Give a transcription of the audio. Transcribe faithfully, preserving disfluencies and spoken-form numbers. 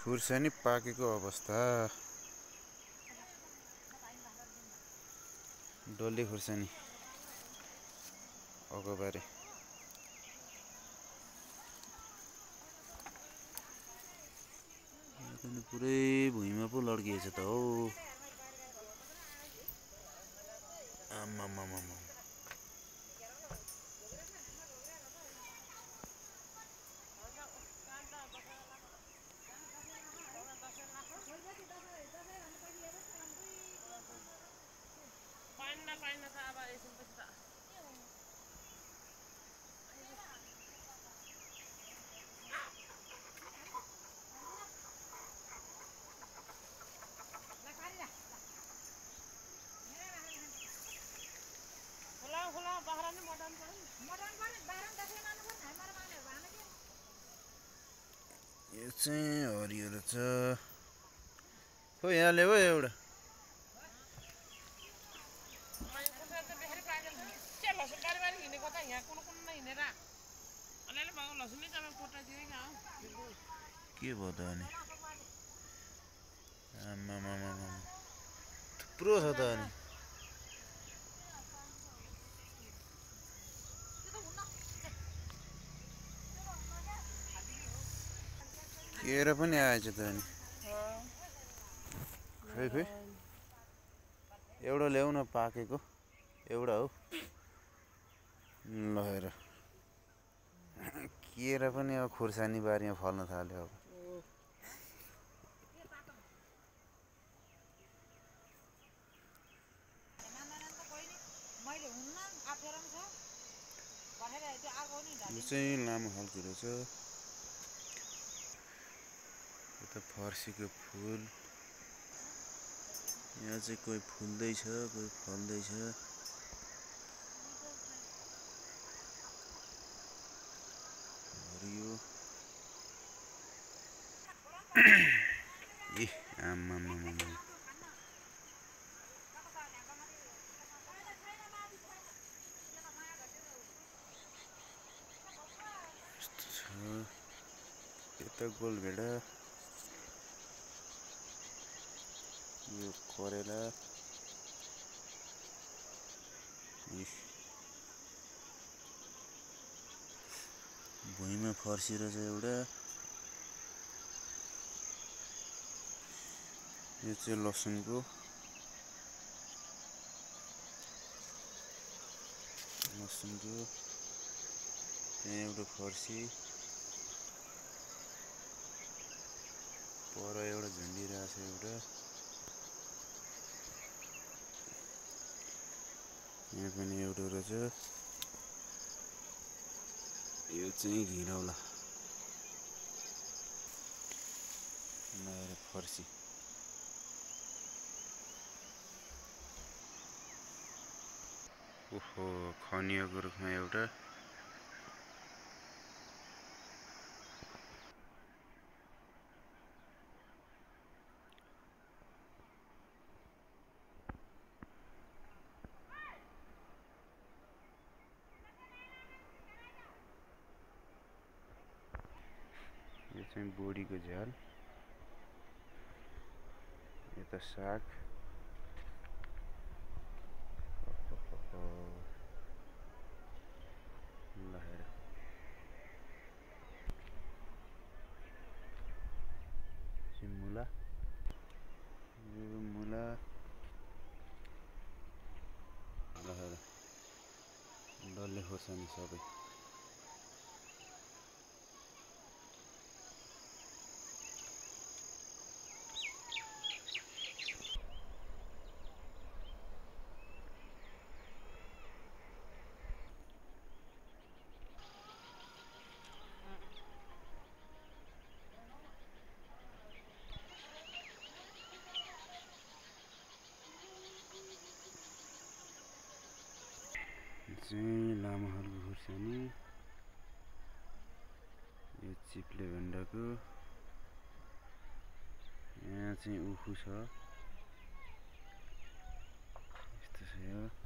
खुर्सानी पाकेको अवस्था। डल्ले खुर्सानी अगबारे पुरै भुइँमा पो लड्किएछ त हौ। आमामामा यो चाहिँ हरियो रहेछ। हो यहाँ ल्याऊ एउटा। के भयो त अनि? आमामामा थुप्रो छ त अनि। केरा पनि आएछ त अनि। खै खै एउटा ल्याउ न पाकेको एउटा हो। ल हेर केरा पनि अब खुर्सानी बारीमा फल्न थाल्यो अब। यो चाहिँ लामो खालको रहेछ। यता फर्सीको फुल। यहाँ चाहिँ कोही फुल्दैछ कोही फल्दैछ। हरियो ए आमामामा यता गोलभेडा। यो करेला। भुइँमा फर्सी रहेछ एउटा। यो चाहिँ लसुनको लसुनको त्यहाँ एउटा फर्सी। पर एउटा झुन्डिरहेछ एउटा। यहाँ पनि एउटा रहेछ। यो चाहिँ घिरौला। फर्सी ओहो खनिएको रुखमा एउटा। यो चाहिँ बोडीको झ्याल। यता साग। ल हेर मुला। यो मुला। ल हेर डल्ले खोर्सानी सबै। चाहिँ लामो खालको खुर्सानी। यो चिप्ले भेन्डाको। यहाँ चाहिँ उखु छ यस्तो छ यो।